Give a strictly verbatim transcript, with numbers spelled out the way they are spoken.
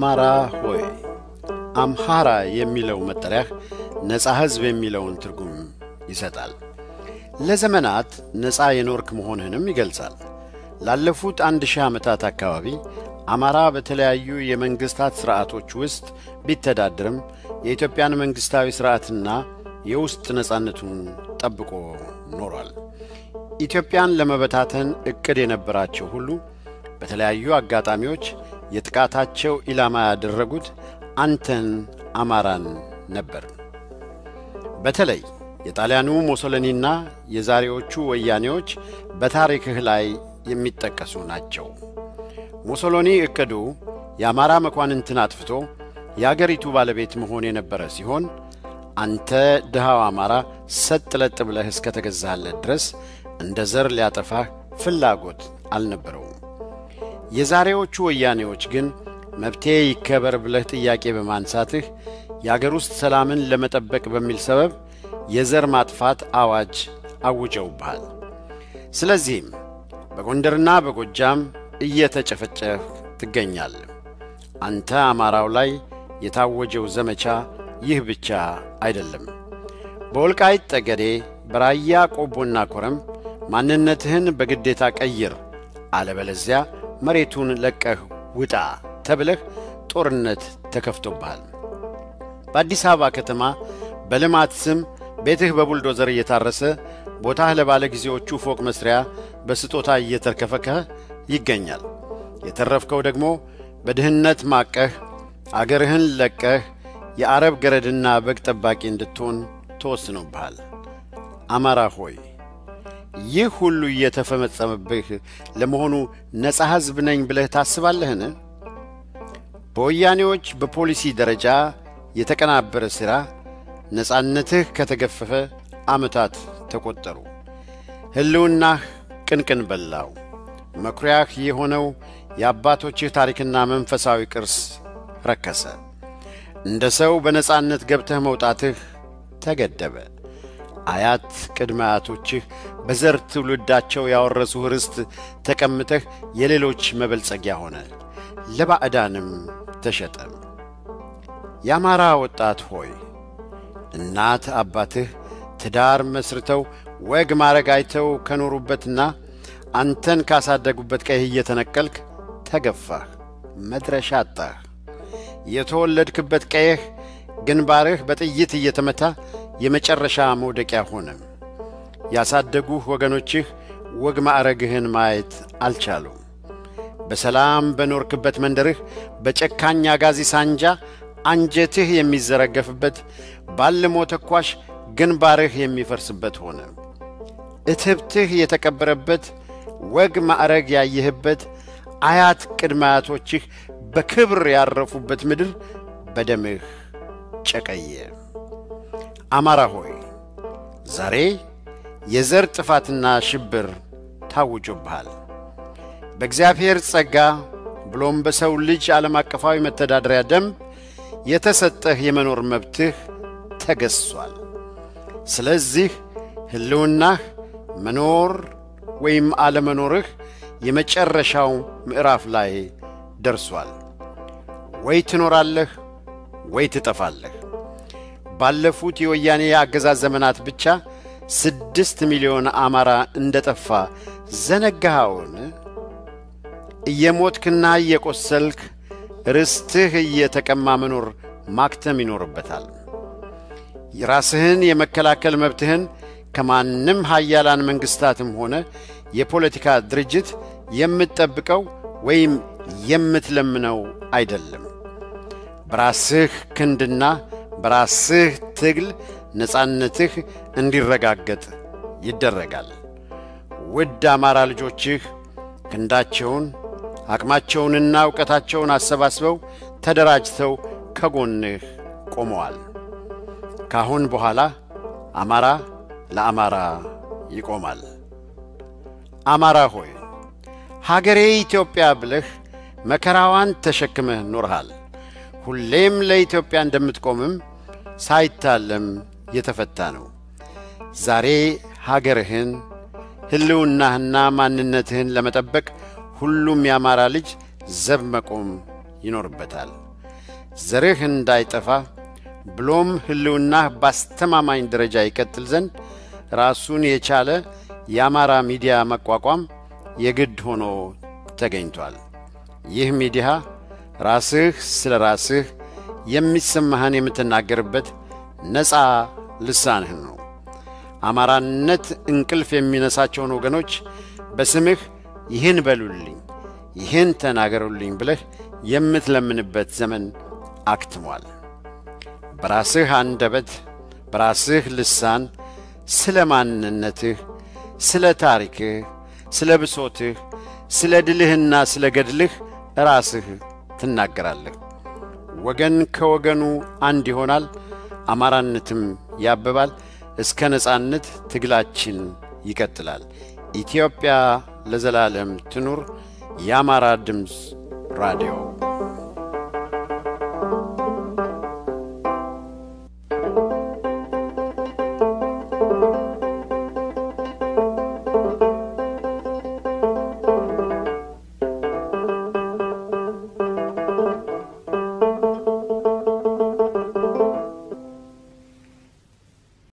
አማራ ሆይ አምሃራ የሚለው መጠሪያ ነፃ ህዝብ የሚለውን ትርጉም ይሰጣል። ለዘመናት ነፃ የኖርክ መሆንህንም ይገልጻል። ላለፉት አንድ ሺህ ዓመታት አካባቢ አማራ በተለያዩ የመንግስታት ሥርዓቶች ውስጥ ቢተዳደርም የኢትዮጵያን መንግስታዊ ሥርዓትና የውስጥ ነፃነቱን ጠብቆ ኖሯል። ኢትዮጵያን ለመበታተን እቅድ የነበራቸው ሁሉ በተለያዩ አጋጣሚዎች የጥቃታቸው ኢላማ ያደረጉት አንተን አማራን ነበር። በተለይ የጣሊያኑ ሞሶሎኒና የዛሬዎቹ ወያኔዎች በታሪክህ ላይ የሚጠቀሱ ናቸው። ሞሶሎኒ እቅዱ የአማራ መኳንንትን አጥፍቶ የአገሪቱ ባለቤት መሆን የነበረ ሲሆን አንተ ድሃው አማራ ሰጥ ለጥ ብለህ እስከ ተገዛህለት ድረስ እንደ ዘር ሊያጠፋህ ፍላጎት አልነበረውም። የዛሬዎቹ ወያኔዎች ግን መብቴ ይከበር ብለህ ጥያቄ በማንሳትህ የአገር ውስጥ ሰላምን ለመጠበቅ በሚል ሰበብ የዘር ማጥፋት አዋጅ አውጀውብሃል። ስለዚህም በጎንደርና በጎጃም እየተጨፈጨፍ ትገኛለህ። አንተ አማራው ላይ የታወጀው ዘመቻ ይህ ብቻ አይደለም። በወልቃይት ጠገዴ፣ በራያ ቆቦና ኮረም ማንነትህን በግዴታ ቀይር አለበለዚያ መሬቱን ለቀህ ውጣ ተብለህ ጦርነት ተከፍቶብሃል። በአዲስ አበባ ከተማ በልማት ስም ቤትህ በቡልዶዘር እየታረሰ ቦታህ ለባለ ጊዜዎቹ ፎቅ መስሪያ በስጦታ እየተርከፈከ ይገኛል። የተረፍከው ደግሞ በድህነት ማቀህ አገርህን ለቀህ የአረብ ገረድና በግ ጠባቂ እንድትሆን ተወስኖብሃል። አማራ ሆይ ይህ ሁሉ እየተፈጸመብህ ለመሆኑ ነፃ ህዝብ ነኝ ብለህ ታስባለህን? በወያኔዎች በፖሊሲ ደረጃ የተቀናበረ ሥራ ነፃነትህ ከተገፈፈ ዓመታት ተቆጠሩ። ህልውናህ ቅንቅን በላው። መኩሪያህ የሆነው የአባቶችህ ታሪክና መንፈሳዊ ቅርስ ረከሰ። እንደ ሰው በነፃነት ገብተህ መውጣትህ ተገደበ። አያት ቅድመ አያቶችህ በዘር ትውልዳቸው ያወረሱህ ርስት ተቀምጠህ የሌሎች መበልጸጊያ ሆነ፣ ለባዕዳንም ተሸጠ። የአማራ ወጣት ሆይ እናት አባትህ ትዳር መስርተው ወግ ማረግ አይተው ከኖሩበትና አንተን ካሳደጉበት ቀይህ እየተነቀልክ ተገፋህ፣ መድረሻ አጣህ። የተወለድክበት ቀይህ ግንባርህ በጥይት እየተመታ የመጨረሻ መውደቂያ ሆነ። ያሳደጉህ ወገኖችህ ወግ ማዕረግህን ማየት አልቻሉም። በሰላም በኖርክበት መንደርህ በጨካኝ አጋዚ ሳንጃ አንጀትህ የሚዘረገፍበት ባልሞ ተኳሽ ግንባርህ የሚፈርስበት ሆነ። እትብትህ የተቀበረበት ወግ ማዕረግ ያየህበት አያት ቅድመ አያቶችህ በክብር ያረፉበት ምድር በደምህ ጨቀየ። አማራ ሆይ ዛሬ የዘር ጥፋትና ሽብር ታውጆብሃል። በእግዚአብሔር ጸጋ ብሎም በሰው ልጅ ዓለም አቀፋዊ መተዳደሪያ ደንብ የተሰጠህ የመኖር መብትህ ተገዝቷል። ስለዚህ ህልውናህ መኖር ወይም አለመኖርህ የመጨረሻው ምዕራፍ ላይ ደርሷል። ወይ ትኖራለህ ወይ ትጠፋለህ። ባለፉት የወያኔ አገዛዝ ዘመናት ብቻ ስድስት ሚሊዮን አማራ እንደጠፋ ዘነጋኸውን? እየሞትክና እየቆሰልክ ርስትህ እየተቀማ መኖር ማክተም ይኖርበታል። የራስህን የመከላከል መብትህን ከማንም ኃያላን መንግስታትም ሆነ የፖለቲካ ድርጅት የምትጠብቀው ወይም የምትለምነው አይደለም። በራስህ ክንድና በራስህ ትግል ነፃነትህ እንዲረጋገጥ ይደረጋል። ውድ አማራ ልጆችህ ክንዳቸውን አቅማቸውንና ዕውቀታቸውን አሰባስበው ተደራጅተው ከጎንህ ቆመዋል። ካሁን በኋላ አማራ ለአማራ ይቆማል። አማራ ሆይ ሀገሬ ኢትዮጵያ ብለህ መከራዋን ተሸክመህ ኖርሃል። ሁሌም ለኢትዮጵያ እንደምትቆምም ሳይታለም የተፈታ ነው። ዛሬ ሀገርህን ህልውናህና ማንነትህን ለመጠበቅ ሁሉም ያማራ ልጅ ዘብ መቆም ይኖርበታል። ዘርህ እንዳይጠፋ ብሎም ህልውናህ ባስተማማኝ ደረጃ ይቀጥል ዘንድ ራሱን የቻለ የአማራ ሚዲያ መቋቋም የግድ ሆኖ ተገኝቷል። ይህ ሚዲያ ራስህ ስለ ራስህ የሚሰማህን የምትናገርበት ነፃ ልሳንህ ነው። አማራነት እንቅልፍ የሚነሳቸውን ወገኖች በስምህ ይህን በሉልኝ ይህን ተናገሩልኝ ብለህ የምትለምንበት ዘመን አክትሟል። በራስህ አንደበት በራስህ ልሳን ስለ ማንነትህ፣ ስለ ታሪክህ፣ ስለ ብሶትህ፣ ስለ ድልህና ስለ ገድልህ ራስህ ትናገራለህ። ወገን ከወገኑ አንድ ይሆናል፣ አማራነትም ያብባል። እስከ ነጻነት ትግላችን ይቀጥላል። ኢትዮጵያ ለዘላለም ትኑር። የአማራ ድምፅ ራዲዮ